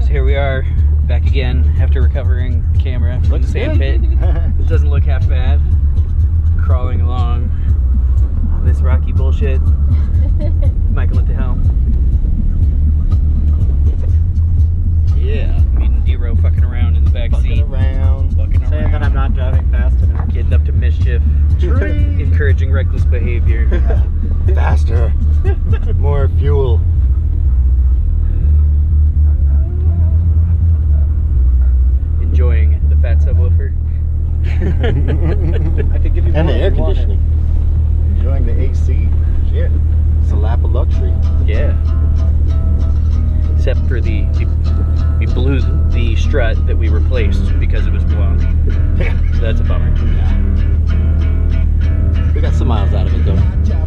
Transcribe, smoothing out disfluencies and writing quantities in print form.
So here we are, back again after recovering the camera from the sand pit. It doesn't look half bad. Crawling along this rocky bullshit. Michael at the helm. Yeah. Me and D-Row fucking around in the back seat. Saying that I'm not driving fast enough. Getting up to mischief. Encouraging reckless behavior. Faster. More fuel. Enjoying the fat subwoofer. I could give you And more the air if you wanted. conditioning. Enjoying the AC. Shit. It's a lap of luxury. Yeah. Except for we blew the strut that we replaced because it was blown. So that's a bummer. We got some miles out of it though.